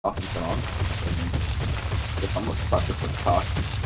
off and turn on. It's almost such a quick talk.